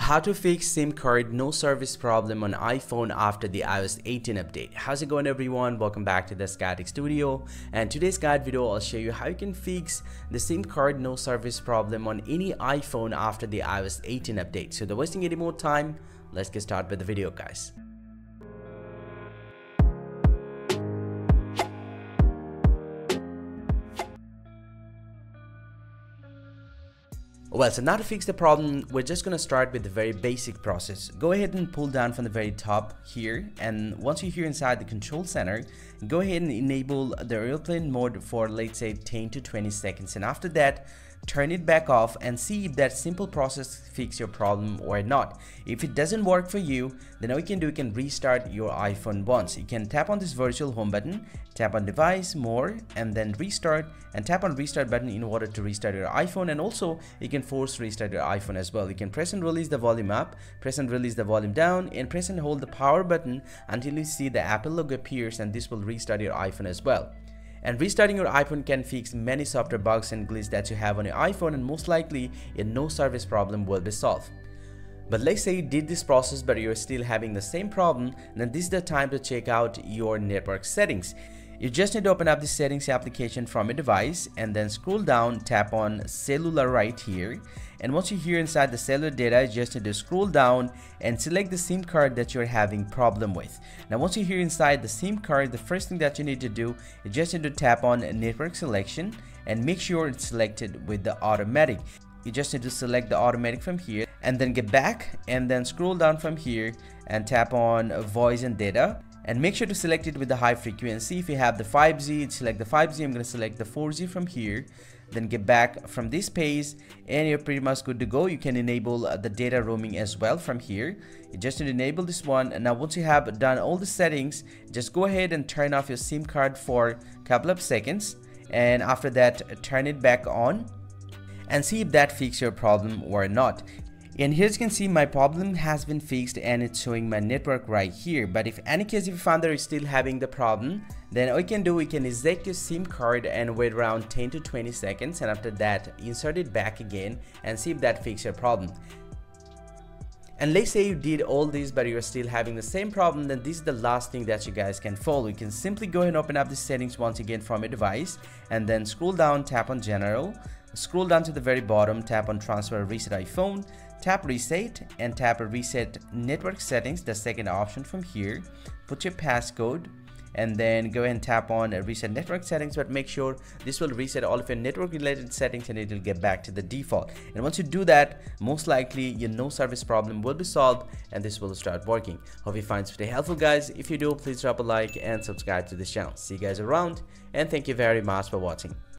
How to fix SIM card no service problem on iPhone after the iOS 18 update. How's it going, everyone? Welcome back to the Tech Studio, and today's guide video I'll show you how you can fix the SIM card no service problem on any iPhone after the iOS 18 update. So without wasting any more time, let's get started with the video, guys. Well, so now to fix the problem, we're just going to start with the very basic process. Go ahead and pull down from the very top here, and once you're here inside the control center, go ahead and enable the airplane mode for, let's say, 10 to 20 seconds, and after that turn it back off and see if that simple process fix your problem or not. If it doesn't work for you, then all you can do, you can restart your iPhone once. You can tap on this virtual home button, tap on device, more, and then restart, and tap on restart button in order to restart your iPhone. And also you can force restart your iPhone as well. You can press and release the volume up, press and release the volume down, and press and hold the power button until you see the Apple logo appears, and this will restart your iPhone as well. And restarting your iPhone can fix many software bugs and glitches that you have on your iPhone, and most likely a no service problem will be solved. But let's say you did this process but you're still having the same problem, then this is the time to check out your network settings. You just need to open up the settings application from your device and then scroll down, tap on cellular right here, and once you're here inside the cellular data, you just need to scroll down and select the SIM card that you're having problem with. Now once you're here inside the SIM card, the first thing that you need to do, you just need to tap on network selection and make sure it's selected with the automatic. You just need to select the automatic from here and then get back and then scroll down from here and tap on voice and data. And make sure to select it with the high frequency. If you have the 5G, select the 5G. I'm going to select the 4G from here. Then get back from this page and you're pretty much good to go. You can enable the data roaming as well from here. You just need to enable this one. And now once you have done all the settings, just go ahead and turn off your SIM card for a couple of seconds. And after that, turn it back on and see if that fixes your problem or not. And here you can see my problem has been fixed and it's showing my network right here. But if any case, if you found that you're still having the problem, then all you can do, we can eject your SIM card and wait around 10 to 20 seconds, and after that insert it back again and see if that fixes your problem. And let's say you did all this but you're still having the same problem, then this is the last thing that you guys can follow. You can simply go ahead and open up the settings once again from your device and then scroll down, tap on general, scroll down to the very bottom, tap on transfer reset iPhone, tap reset and tap reset network settings, the second option from here. Put your passcode and then go ahead and tap on reset network settings, but make sure this will reset all of your network related settings and it will get back to the default. And once you do that, most likely your no service problem will be solved and this will start working. Hope you find this video helpful, guys. If you do, please drop a like and subscribe to this channel. See you guys around, and thank you very much for watching.